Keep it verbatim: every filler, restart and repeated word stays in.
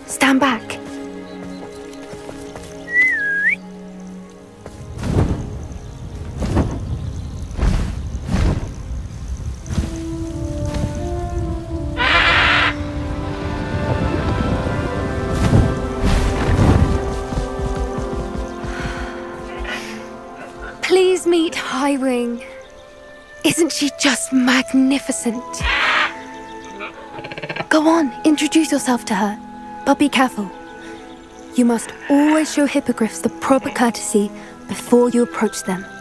Stand back. Please meet Highwing. Isn't she just magnificent? Go on, introduce yourself to her. But be careful. You must always show hippogriffs the proper courtesy before you approach them.